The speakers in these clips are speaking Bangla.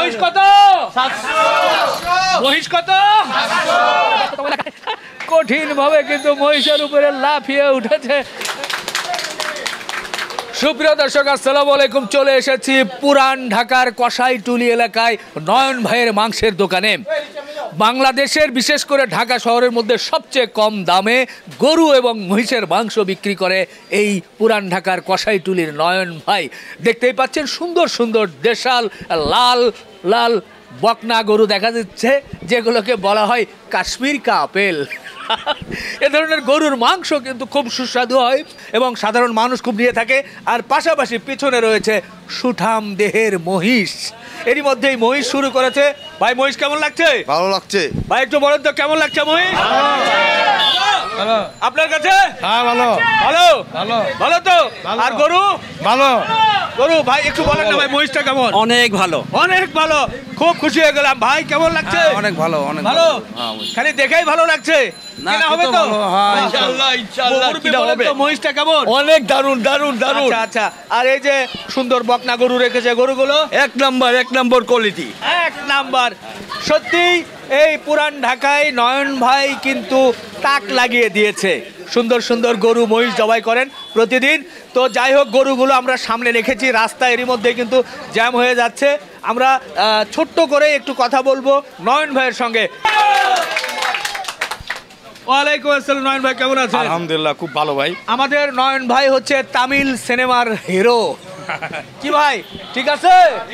মহিষ কত? 700। মহিষ কত? 700। কঠিন ভাবে কিন্তু মহিষের উপরে লাফিয়ে উঠেছে। সুপ্রিয় দর্শক, আসসালামু আলাইকুম। চলে এসেছি পুরান ঢাকার কসাইটুলি এলাকায় নয়ন ভাইয়ের মাংসের দোকানে। বাংলাদেশের বিশেষ করে ঢাকা শহরের মধ্যে সবচেয়ে কম দামে গরু এবং মহিষের মাংস বিক্রি করে এই পুরান ঢাকার কসাইটুলির নয়ন ভাই। দেখতেই পাচ্ছেন সুন্দর সুন্দর দেশাল লাল লাল বকনা গরু দেখা যাচ্ছে, যেগুলোকে বলা হয় কাশ্মীর কা আপেল। এ ধরনের গরুর মাংস কিন্তু খুব সুস্বাদু হয় এবং সাধারণ মানুষ খুব নিয়ে থাকে। আর পাশাপাশি পিছনে রয়েছে সুঠাম দেহের মহিষ। এরই মধ্যেই মহিষ শুরু করেছে। ভাই, মহিষ কেমন লাগছে? ভালো লাগছে ভাই, একটু বলেন তো কেমন লাগছে মহিষ আপনার কাছে? হ্যাঁ, ভালো ভালো ভালো ভালো তো। আর গরু? ভালো। গরু ভাই একটু বলেন না ভাই, মহিষটা কেমন? অনেক ভালো, অনেক ভালো, খুব খুশি হয়ে গেলাম। ভাই কেমন লাগছে? অনেক ভালো, অনেক ভালো। খালি দেখেই ভালো লাগছে। না, কিনা হবে খেতে তো? ভালো, হ্যাঁ, ইনশাআল্লাহ ইনশাআল্লাহ। কিনা হবে। মহিষটা কেমন? অনেক দারুণ দারুণ দারুণ। আচ্ছা আচ্ছা। আর এই যে সুন্দর বকনা গরু রেখেছে, গরুগুলো এক নাম্বার কোয়ালিটি। এক নাম্বার। সত্যি এই পুরান ঢাকায় নয়ন ভাই কিন্তু তাক লাগিয়ে দিয়েছে। সুন্দর সুন্দর গরু মহিষ জবাই করেন প্রতিদিন। তো যাই হোক, গরুগুলো আমরা সামনে রেখেছি, রাস্তা এরই মধ্যে কিন্তু জ্যাম হয়ে যাচ্ছে। আমরা ছোট্ট করে একটু কথা বলবো নয়ন ভাইয়ের সঙ্গে। ওয়ালাইকুম আসসালাম। নয়ন ভাই কেমন আছেন? আলহামদুলিল্লাহ, খুব ভালো ভাই। আমাদের নয়ন ভাই হচ্ছে তামিল সিনেমার হিরো। কি ভাই, ঠিক আছে?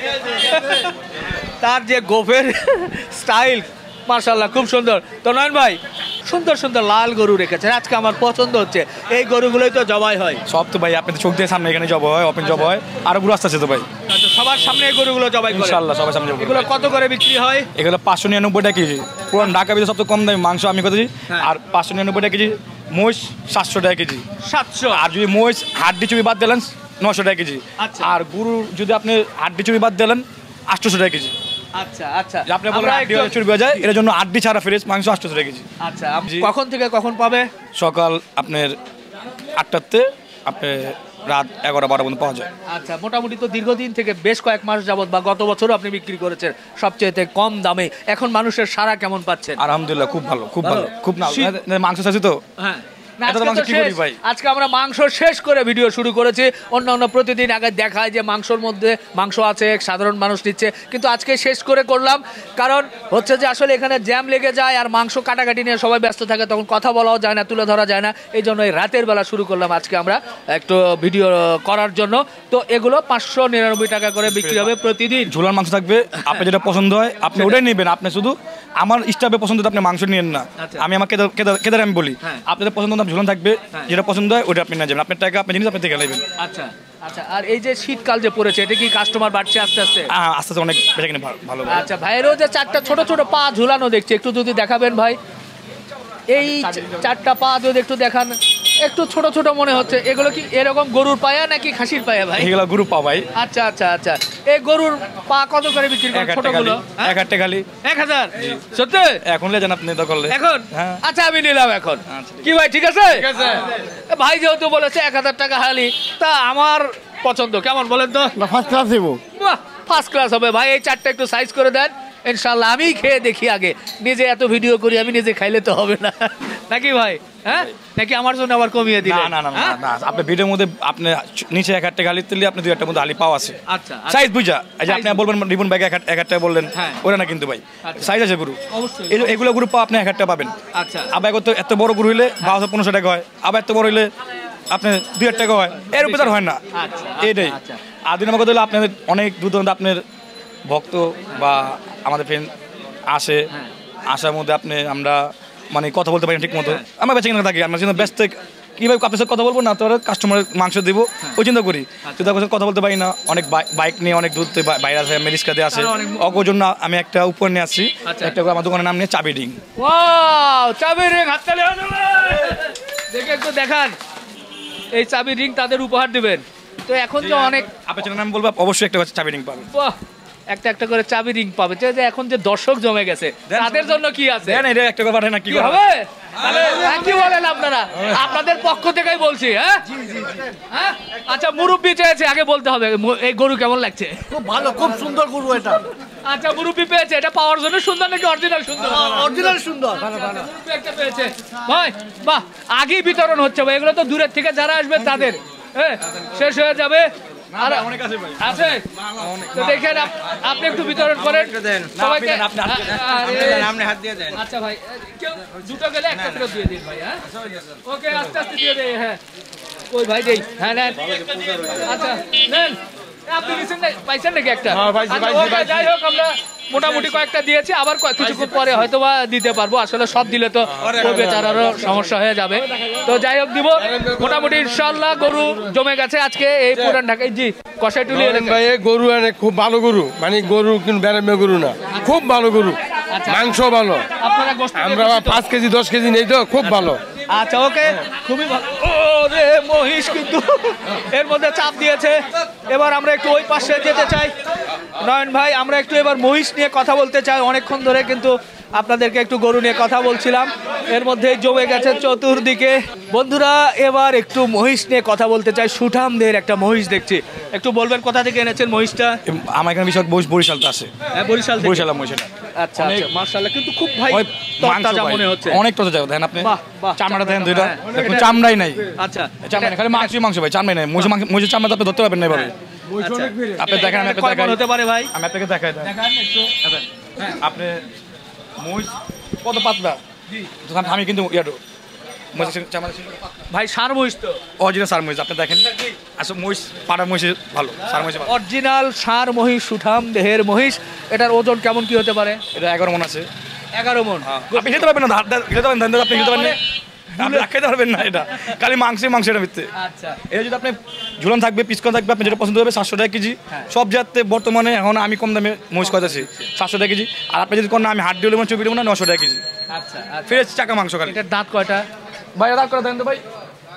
তার যে গোফের স্টাইল মাশাআল্লাহ খুব সুন্দর। তো নয়ন ভাই, সুন্দর সুন্দর লাল গরু রেখেছেন, আজকে আমার পছন্দ হচ্ছে। এই গরুগুলোই তো জবাই হয় সব তো ভাই আপনাদের চোখ দিয়ে সামনে এখানে জব হয়, ওপেন জব হয়, আরো গুলো আসতেছে তো ভাই। আচ্ছা, সবার সামনে এই গরুগুলো জবাই করে? ইনশাআল্লাহ সবার সামনে। এগুলো কত করে বিক্রি হয়? এগুলো 599 টাকা কেজি। পুরান ঢাকা ভিতরে সবচেয়ে কম দামি মাংস আমি কত দিই। আর 599 টাকা কেজি। মহিষ 700 টাকা কেজি। 700। আর যদি মহিষ হাড্ডি চুবি বাদ দিলেন 900 টাকা কেজি। আচ্ছা। আর গরু যদি আপনি হাড্ডি চুবি বাদ দিলেন 800 টাকা কেজি। আচ্ছা আচ্ছা। আপনি বলেন হাড্ডি চুবি হয়ে যায়, এর জন্য হাড্ডি ছাড়া ফ্রেশ মাংস 800 টাকা কেজি। আচ্ছা, কখন থেকে কখন পাবে? সকাল আপনার 8টাতে আপনি রাত 11-12 পর্যন্ত পাওয়া যায়। আচ্ছা, মোটামুটি তো দীর্ঘদিন থেকে বেশ কয়েক মাস যাবত বা গত বছরও আপনি বিক্রি করেছেন সবচেয়ে কম দামে। এখন মানুষের সাড়া কেমন পাচ্ছেন? আলহামদুলিল্লাহ, খুব ভালো, খুব ভালো, খুব না মাংস চাইছি তো। হ্যাঁ, আজকে আমরা মাংস শেষ করে ভিডিও শুরু করেছি। অন্যান্য প্রতিদিন আগে দেখায় যে মাংসর মধ্যে মাংস আছে, সাধারণ মানুষ নিচ্ছে, কিন্তু আজকে শেষ করে করলাম। কারণ হচ্ছে যে আসলে এখানে জ্যাম লেগে যায় আর মাংস কাটাকাটি নিয়ে সবাই ব্যস্ত থাকে, তখন কথা বলাও যায় না, তুলে ধরা যায় না। এই জন্য এই রাতের বেলা শুরু করলাম আজকে আমরা একটু ভিডিও করার জন্য। তো এগুলো 599 টাকা করে বিক্রি হবে প্রতিদিন। ঝোলার মাংস থাকবে, আপনার যেটা পছন্দ হয় আপনি ওটাই নেবেন। আপনি শুধু আমার স্টাফে পছন্দ আপনি মাংস নিয়েন না। আমি আমার কেদার আমি বলি, আপনাদের পছন্দ ঝুলন থাকবে, যেটা পছন্দ হয় ওটা আপনি না যাবেন। আপনার টাকা আপনার জিনিস আপনি থেকে নেবেন। আচ্ছা আচ্ছা। আর এই যে শীতকাল যে পড়েছে, এটা কি কাস্টমার বাড়ছে আস্তে আস্তে? আস্তে আস্তে অনেক বেশি কিনে ভালো। আচ্ছা, ভাইয়েরও যে 4টা ছোট ছোট পা ঝুলানো দেখছি, একটু যদি দেখাবেন ভাই। এই 4টা পা যদি একটু দেখান, একটু ছোট ছোট মনে হচ্ছে। এগুলো কি এরকম গরুর পায়া নাকি খাসির পায়া ভাই? এগুলো গরু পা ভাই। আচ্ছা আচ্ছা আচ্ছা। এই গরুর পা কত করে বিক্রি করেন ছোটগুলো? 1000 টাকা খালি। 1000? সত্যি? এখন লে জান আপনি তো করলে এখন? আচ্ছা, আমি নিলাম এখন। কি ভাই, ঠিক আছে? ঠিক আছে ভাই, যেহেতু বলেছে 1000 টাকা হালি, তা আমার পছন্দ কেমন বলেন তো? ফার্স্ট ক্লাস দেবো। বাহ, ফার্স্ট ক্লাস হবে ভাই। এই 4টা একটু সাইজ করে দেন ইনশাল্লাহ। আমি খেয়ে দেখি আগে, নিজে এত ভিডিও করি, আমি নিজে খাইলে তো হবে না নাকি ভাই? হ্যাঁ, নাকি আমার জন্য আবার কমিয়ে দিলেন? না না না, আপনি ভিডিওর মধ্যে আপনি নিচে 1000 টাকা হালি তুললে আপনি 2-1টার মধ্যে হালি পাওয়া আছে। আচ্ছা, সাইজ বুঝা। এই যে আপনি বলবেন রিবন ব্যাগ 1000 টাকা বললেন, ওটা না কিন্তু ভাই, সাইজ আছে গরু অবশ্যই। এগুলো গরু পা আপনি 1000 টাকা পাবেন। আচ্ছা। আবার এত বড় গরু হইলে 1200-1500 টাকা হয়, আবার এত বড় হইলে আপনি 2000 টাকা হয়, এর উপরে হয় না। এটাই। আর 2 নম্বর কথা হলো আপনার অনেক দূর দূরান্ত আপনার ভক্ত বা আমাদের ফ্রেন্ড আসে, আসার মধ্যে আপনি আমরা মানে কথা বলতে পারি ঠিক মতো। আমরা বেঁচে কিনা থাকি, আমরা ব্যস্ত কীভাবে আপনার সাথে কথা বলবো না, তো কাস্টমার মাংস দেবো ওই চিন্তা করি। কিন্তু আপনার কথা বলতে পারি না, অনেক বাইক নিয়ে অনেক দূর বাইরে আসে, মেরিস্কাতে আসে। অগোর জন্য আমি একটা উপহার নিয়ে আসছি, একটা আমার দোকানের নাম নিয়ে চাবি রিং। ওয়াও, চাবি রিং, হাততালি দেখে একটু দেখান। এই চাবি রিং তাদের উপহার দিবেন। তো এখন তো অনেক আপনার নাম বলবো, অবশ্যই একটা চাবি রিং পাবেন। বাহ, একটা একটা করে চাবি রিং পাবে যে এখন যে দর্শক জমে গেছে তাদের জন্য কি আছে দেন এটা একটা ব্যাপার না কি কি হবে তাহলে কি বলেন আপনারা আপনাদের পক্ষ থেকেই বলছি হ্যাঁ হ্যাঁ আচ্ছা মুরব্বি চেয়েছে আগে বলতে হবে এই গরু কেমন লাগছে খুব ভালো, খুব সুন্দর গরু এটা। আচ্ছা মুরব্বি পেয়েছে এটা পাওয়ার জন্য সুন্দর নাকি অরিজিনাল সুন্দর অরিজিনাল সুন্দর। মুরব্বি একটা পেয়েছে ভাই বাহ আগেই বিতরণ হচ্ছে ভাই এগুলো তো দূরের থেকে যারা আসবে তাদের হ্যাঁ শেষ হয়ে যাবে আর অনেক আছে ভাই আছে তো দেখেন আপনি একটু বিতরণ করেন সবাইকে আপনি হাত দিয়ে দেন আচ্ছা ভাই কেউ দুটো গেলে একটা ফেরত দিয়ে দিন ভাই হ্যাঁ ওকে আস্তে আস্তে দিয়ে দেই হ্যাঁ ওই ভাই দেই হ্যাঁ নেন আচ্ছা নেন আপনি নিছেন না পাইছেন নাকি একটা আচ্ছা, ওকে, যাই হোক আমরা মোটামুটি কয়েকটা দিয়েছি আবার কিছুক্ষণ পরে হয়তো বা দিতে পারবো আসলে সব দিলে তো বেচারারও সমস্যা হয়ে যাবে তো যাই হোক দিব মোটামুটি ইনশাল্লাহ গরু জমে গেছে আজকে এই পুরান ঢাকায় জি কষাইটুলি ভাই এই গরু এনে খুব ভালো গরু মানে গরু কিন্তু বেড়ামে গরু না খুব ভালো গরু মাংস ভালো আপনারা গোশত আমরা 5 কেজি 10 কেজি নেই তো খুব ভালো আচ্ছা ওকে খুবই ভালো ওরে মহিষ কিন্তু এর মধ্যে চাপ দিয়েছে এবার আমরা একটু ওই পাশে যেতে চাই নয়ন ভাই আমরা একটু এবার মহিষ নিয়ে কথা বলতে চাই অনেকক্ষণ ধরে কিন্তু আপনাদেরকে একটু গরু নিয়ে কথা বলছিলাম এর মধ্যে জমে গেছে চতুর্দিকে বন্ধুরা এবার একটু মহিষ নিয়ে কথা বলতে চাই সুঠামদের একটা মহিষ দেখছি একটু বলবেন কোথা থেকে এনেছেন মহিষটা আমার এখানে বিষয় বরিশালতে আছে হ্যাঁ বরিশাল থেকে। বরিশাল মহিষটা আচ্ছা আচ্ছা মাশাআল্লাহ কিন্তু খুব ভাই তাজা মনে হচ্ছে অনেক তাজা জায়গা দেখেন আপনি বাহ, বাহ। চামড়াটা দেখেন দুইটা হ্যাঁ, দেখুন এটা- চামড়াই নাই আচ্ছা চামড়া নাই খালি মাংস ভাই চামড়াই নাই মহিষের চামড়া তো আপনি ধরতে পারবেন না এভাবে আচ্ছা। আপনি দেখেন আমি এটা আপনাকে কয় মণ দেখাই হতে পারে ভাই আমি আপনাকে দেখাই দেন দেখান একটু আপনি মহিষ কত পাতলা তখন আমি কিন্তু ইয়াটো মহিষের চামড়া ভাই সার মহিষ তো অরিজিনাল সার মহিষ আপনি দেখেন আসলে মহিষ পাড়া মহিষ ভালো সার মহিষ ভালো অরিজিনাল সার মহিষ সুঠাম দেহের মহিষ এটার ওজন কেমন কি হতে পারে এটা 11 মণ আছে 11 মণ আপনি খেতে পারবেন না খেতে পারবেন ধান আপনি খেতে পারবেন না আপনি খেতে পারবেন না এটা খালি মাংসের ভিত্তিতে আচ্ছা এটা যদি আপনি ঝুলন থাকবে পিসকন থাকবে আপনি যেটা পছন্দ হবে 700 টাকা কেজি সব জাতে বর্তমানে এখন আমি কম দামে মহিষ খাওয়াচ্ছি 700 টাকা কেজি আর আপনি যদি কোন আমি হাট দিয়ে চুপি দেবো না 900 টাকা কেজি আচ্ছা ফ্রেশ চাকা মাংস খালি এটার দাঁত কয়টা ভাই দাঁত করে দেন তো ভাই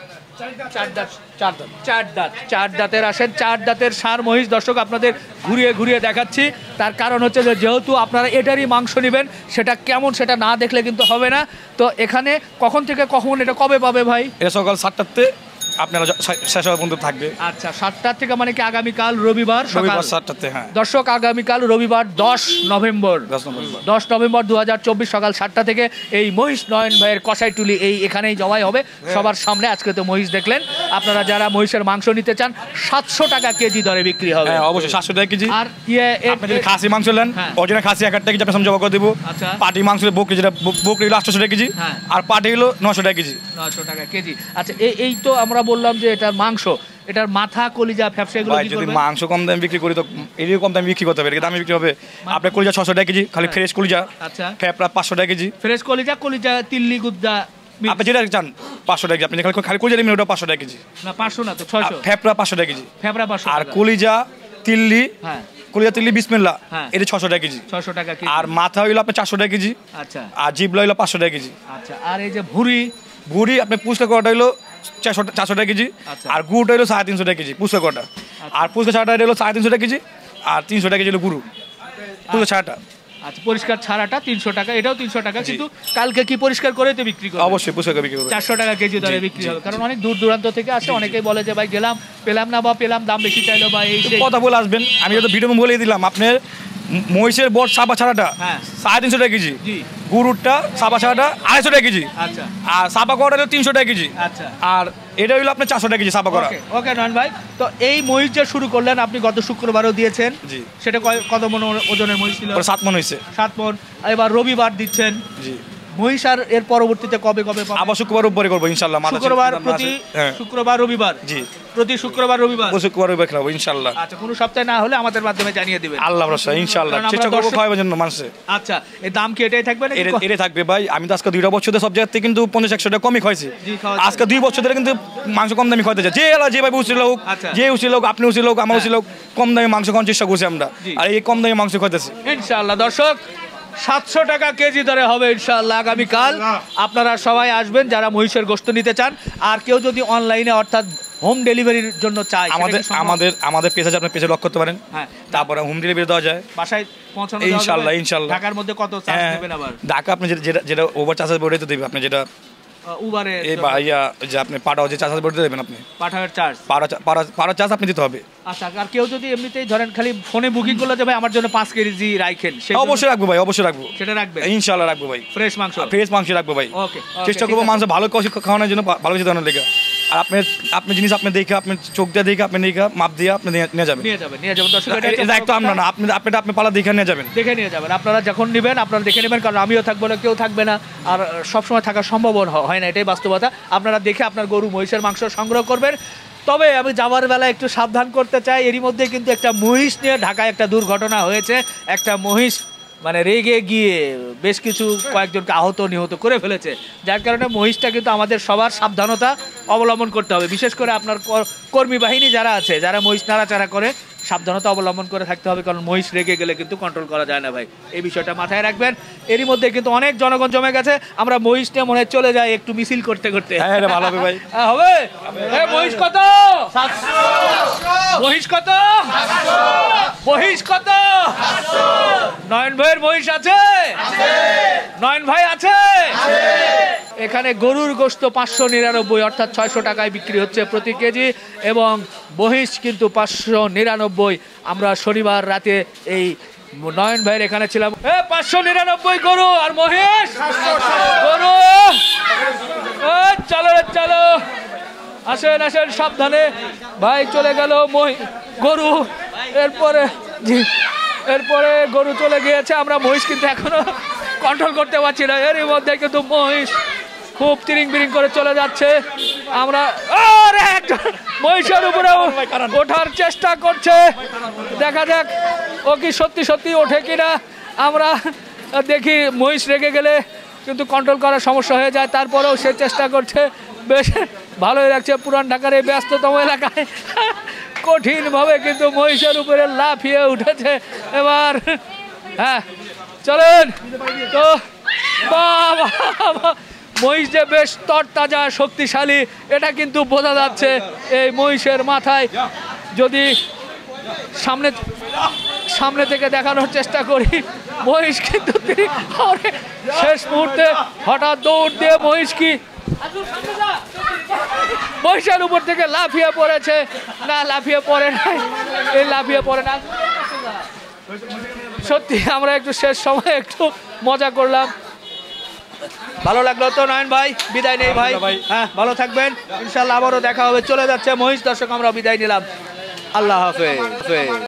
চার দাঁতের আসেন চার দাঁতের ষাঁড় মহিষ দর্শক আপনাদের ঘুরিয়ে ঘুরিয়ে দেখাচ্ছি তার কারণ হচ্ছে যে যেহেতু আপনারা এটারই মাংস নেবেন সেটা কেমন সেটা না দেখলে কিন্তু হবে না তো এখানে কখন থেকে কখন এটা কবে পাবে ভাই এটা সকাল 7টাতে আপনারা শেষ হওয়ার পর্যন্ত থাকবে আচ্ছা 7টা থেকে মানে কি আগামীকাল রবিবার সকাল রবিবার 7টাতে হ্যাঁ দর্শক আগামীকাল রবিবার 10 নভেম্বর 10 নভেম্বর 2024 সকাল 7টা থেকে এই মহিষ নয়ন ভাইয়ের কষাইটুলি এই এখানেই জবাই হবে সবার সামনে আজকে তো মহিষ দেখলেন আপনারা যারা মহিষের মাংস নিতে চান 700 টাকা কেজি দরে বিক্রি হবে হ্যাঁ অবশ্যই 700 টাকা কেজি আর আপনি যদি খাসি মাংস নেন হ্যাঁ। অরিজিনাল খাসি 1 টাকা কেজি আপনি জমা করে দেব আচ্ছা। পাটি মাংস বকরি যেটা বকরি হলো 800 টাকা কেজি হ্যাঁ। আর পাটি হলো 900 টাকা কেজি 900 টাকা কেজি আচ্ছা এই তো আমরা বললাম যে এটার মাংস এটার মাথা কলিজা ফ্যাপসা এগুলো ভাই কি যদি করবেন মাংস কম দামে বিক্রি করি তো এরকম কম দামে বিক্রি করতে হবে এর দামে বিক্রি হবে আপনার কলিজা 600 টাকা কেজি খালি ফ্রেশ কলিজা আচ্ছা ফেপড়া 500 টাকা কেজি ফ্রেশ কলিজা তিল্লি গুদ্দা আপনি যেটা চান 500 টাকা কেজি আপনি খালি কলিজা নেবেন ওটা 500 টাকা কেজি না 500 না তো 600 ফেপড়া 500 টাকা কেজি ফেবরা 500 আর টাকা। কলিজা তিল্লি হ্যাঁ কলিজা তিল্লি বিসমিল্লাহ হ্যাঁ। এটা 600 টাকা কেজি 600 টাকা কেজি আর মাথা হইলো আপনার 400 টাকা কেজি আচ্ছা আর জিবলা হইলো 500 টাকা কেজি আচ্ছা আর এই যে ভুঁড়ি ভুড়ি আপনি পুষকা কটা হইলো 400 টাকা কেজি আচ্ছা। আর গুড় হইলো 350 টাকা কেজি পুষকা কটা আর পুষকা ছাড়াটা হইলো 350 টাকা কেজি আর 300 টাকা কেজি হলো গুরু পুষকা ছাড়াটা আচ্ছা পরিষ্কার ছাড়াটা 300 টাকা এটাও 300 টাকা কিন্তু কালকে কি পরিষ্কার করে তো বিক্রি করবে অবশ্যই পুষকা বিক্রি করবে 400 টাকা কেজি দরে বিক্রি হবে কারণ অনেক দূর দূরান্ত থেকে আসে অনেকেই বলে যে ভাই গেলাম পেলাম না বা পেলাম দাম বেশি চাইলো বা এই সেই কথা বলে আসবেন আমি তো ভিডিও বলে দিলাম আপনার মহিষের বট সাবা ছাড়াটা হ্যাঁ। 350 টাকা কেজি জি গুরুরটা সাবা ছাড়াটা 250 টাকা কেজি আচ্ছা আর সাবা কটা হলো 300 টাকা কেজি আচ্ছা আর এটা হইলো আপনার 400 টাকা কেজি সাবা করা ওকে ওকে নয়ন ভাই তো এই মহিষ যে শুরু করলেন আপনি গত শুক্রবারও দিয়েছেন জি সেটা কত মন ওজনের মহিষ ছিল ওর 7 মণ হইছে 7 মন এবার রবিবার দিচ্ছেন জি মহিষ আর এর পরবর্তীতে কবে কবে পাবেন? আবার শুক্রবার উপরে করবো ইনশাআল্লাহ মাথা শুক্রবার ছিঁড়ে প্রতি হ্যাঁ শুক্রবার রবিবার জি প্রতি শুক্রবার রবিবার শুক্রবার উপরে খেলাবো ইনশাআল্লাহ আচ্ছা কোনো সপ্তাহে না হলে আমাদের মাধ্যমে জানিয়ে দিবেন আল্লাহ ভরসা ইনশাআল্লাহ কারণ আমরা চেষ্টা করবো দর্শক- খাওয়াবার জন্য মানুষে আচ্ছা এই দাম কি এটাই থাকবে নাকি এটা থাকবে ভাই আমি তো আজকে 2 বছর ধরে সব জায়গাতে কিন্তু 50-100 টাকা কমই খাইছি জি, খাওয়াচ্ছি। আজকে 2 বছর ধরে কিন্তু মাংস কম দামি খাইতে যে এলা যে ভাই উচিত লোক আচ্ছা। যে উচিত লোক আপনি উচিত লোক আমার উচিত লোক কম দামি মাংস খাওয়ার চেষ্টা করছি আমরা জি। আর এই কম দামি মাংস খাইতেছি ইনশাআল্লাহ দর্শক 700 টাকা কেজি দরে হবে ইনশাআল্লাহ আগামীকাল আপনারা সবাই আসবেন যারা মহিষের গোশত নিতে চান আর কেউ যদি অনলাইনে অর্থাৎ হোম ডেলিভারির জন্য চাই, আমাদের আমাদের আমাদের পেজ আছে, আপনি পেজে লক করতে পারেন। হ্যাঁ, তারপরে হোম ডেলিভারি দেওয়া যায় বাসায় পৌঁছানো ইনশাআল্লাহ, ইনশাআল্লাহ। ঢাকার মধ্যে কত চার্জ নেবেন আবার? ঢাকা আপনি যেটা যেটা ওভার চার্জ বলে তো দেবে, আপনি যেটা উবারে এই বা ইয়া যে আপনি পাঠাও যে চার্জ বলে দেবেন, আপনি পাঠানোর চার্জ। পাড়া চার্জ আপনি দিতে হবে। আচ্ছা, আর কেউ যদি এমনিতেই ধরেন খালি ফোনে বুকিং করলে যে ভাই আমার জন্য 5 কেজি রাখেন, অবশ্যই রাখবো ভাই, অবশ্যই রাখবো, সেটা রাখবেন ইনশাআল্লাহ রাখবো ভাই। ফ্রেশ মাংস, ফ্রেশ মাংস রাখবো ভাই। ওকে, চেষ্টা করবো মাংস ভালো খাওয়ানোর জন্য, ভালো কিছু ধরনের লেগে। আর আপনি জিনিস আপনি দেখে, আপনি চোখ দিয়ে দেখে, আপনি দেখে মাপ দিয়ে আপনি নিয়ে যাবেন। দর্শক, দায়িত্ব আমরা না, আপনি পালা দেখে নিয়ে যাবেন, দেখে নিয়ে যাবেন। আপনারা যখন নেবেন আপনারা দেখে নেবেন, কারণ আমিও থাকবো না, কেউ থাকবে না, আর সবসময় থাকা সম্ভব হয় না, এটাই বাস্তবতা। আপনারা দেখে আপনার গরু মহিষের মাংস সংগ্রহ করবেন। তবে আমি যাওয়ার বেলা একটু সাবধান করতে চাই, এরই মধ্যে কিন্তু একটা মহিষ নিয়ে ঢাকায় একটা দুর্ঘটনা হয়েছে। একটা মহিষ মানে রেগে গিয়ে বেশ কিছু কয়েকজনকে আহত নিহত করে ফেলেছে, যার কারণে মহিষটা কিন্তু আমাদের সবার সাবধানতা অবলম্বন করতে হবে। বিশেষ করে আপনার কর্মী বাহিনী যারা আছে, যারা মহিষ নাড়াচাড়া করে, সাবধানতা অবলম্বন করে থাকতে হবে, কারণ মহিষ রেগে গেলে কিন্তু কন্ট্রোল করা যায় না ভাই, এই বিষয়টা মাথায় রাখবেন। এরই মধ্যে কিন্তু অনেক জনগণ জমে গেছে, আমরা মহিষ নিয়ে মনে হয় চলে যাই একটু মিছিল করতে করতে। হ্যাঁ ভালো হবে ভাই। হবে মহিষ কত? মহিষ কত? মহিষ কত? নয়ন ভাইয়ের মহিষ আছে? নয়ন ভাই আছে? এখানে গরুর গোশত 599 অর্থাৎ 600 টাকায় বিক্রি হচ্ছে প্রতি কেজি, এবং মহিষ কিন্তু 599। আমরা শনিবার রাতে এই নয়ন ভাইয়ের এখানে ছিলাম। 599 গরু আর মহিষ গরু। চলো চলো, আসেন আসেন, সাবধানে ভাই। চলে গেল গরু, এরপরে গরু চলে গিয়েছে। আমরা মহিষ কিন্তু এখনো কন্ট্রোল করতে পারছি না, এর মধ্যে কিন্তু মহিষ খুব তিরিং বিরিং করে চলে যাচ্ছে। আমরা মহিষের উপরে ওঠার চেষ্টা করছে, দেখা যাক ও কি সত্যি সত্যি ওঠে কিনা। আমরা দেখি মহিষ রেগে গেলে কিন্তু কন্ট্রোল করার সমস্যা হয়ে যায়, তারপরেও সে চেষ্টা করছে। বেশ ভালোই লাগছে, পুরান ঢাকার এই ব্যস্ততম এলাকায় কঠিনভাবে কিন্তু মহিষের উপরে লাফিয়ে উঠেছে। এবার হ্যাঁ চলেন তো। বাবা, মহিষ যে বেশ তরতাজা শক্তিশালী, এটা কিন্তু বোঝা যাচ্ছে এই মহিষের মাথায়। যদি সামনে থেকে দেখানোর চেষ্টা করি, মহিষ কিন্তু শেষ মুহূর্তে হঠাৎ দৌড় দিয়ে মহিষের উপর থেকে লাফিয়ে পড়েছে। না, লাফিয়ে পড়ে নাই, এই লাফিয়ে পড়ে না। সত্যি আমরা একটু শেষ সময় একটু মজা করলাম, ভালো লাগলো তো নয়ন ভাই। বিদায় নেই ভাই, হ্যাঁ ভালো থাকবেন, ইনশাল্লাহ আবারও দেখা হবে। চলে যাচ্ছে মহিষ। দর্শক, আমরা বিদায় নিলাম, আল্লাহ হাফেজ।